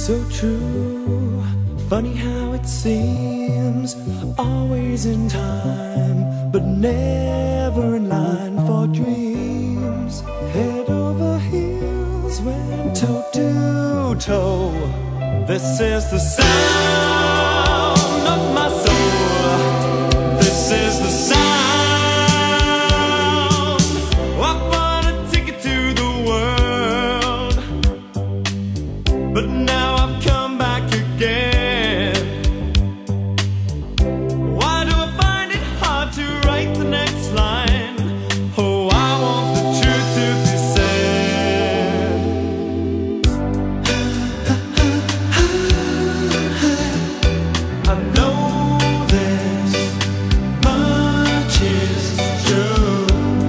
So true, funny how it seems, always in time, but never in line for dreams. Head over heels, went toe to toe. This is the sound of my soul. This is the sound. I bought a ticket to the world, but now I've come back again. Why do I find it hard to write the next line? Oh, I want the truth to be said. I know this much is true.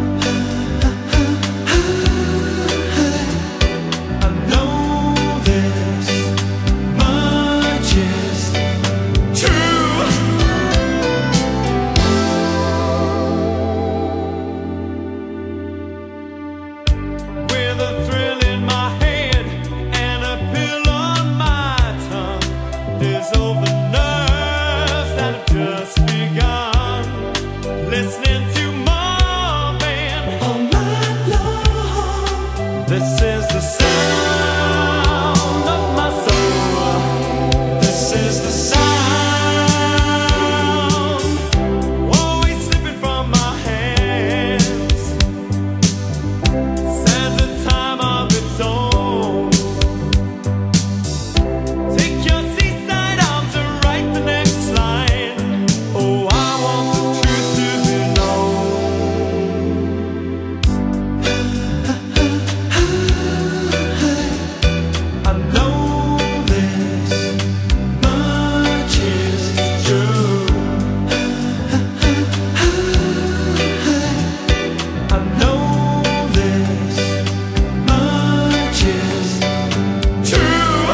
I know this much is true. With a thrill in my head and a pill on my tongue, there's over nerves that have just begun. Listening to Marvin all night long. This is the sound of my soul. This is the sound, always slipping from my hands. Stands a time of its own. Take your seaside arms and write the next line. Oh, I want the truth to be known. I know this much is true. I know this much is true.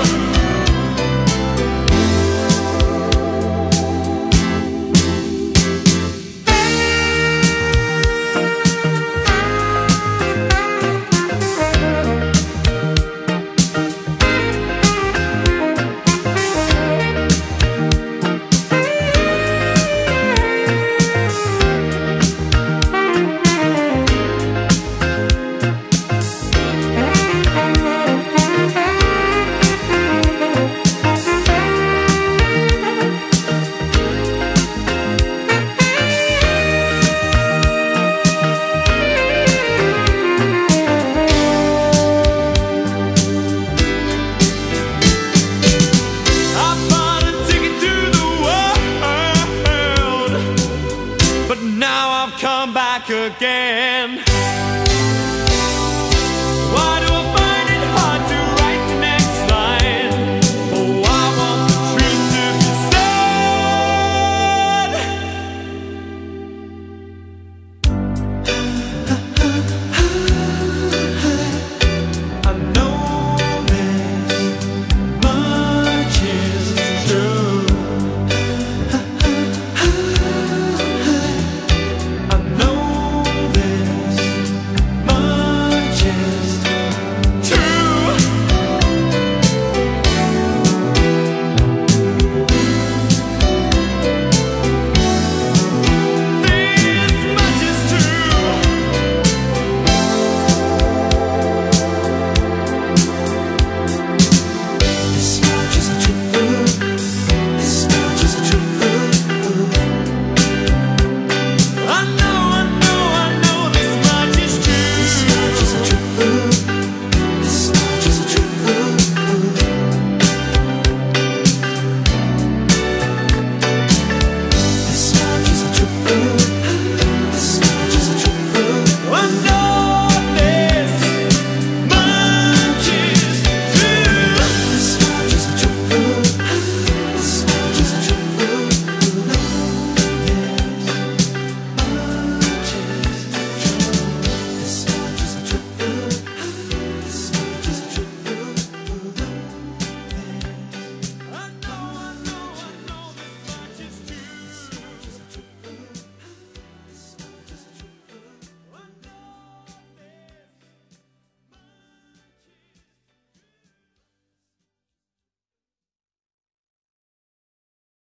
I bought a ticket to the world, but now I've come back again.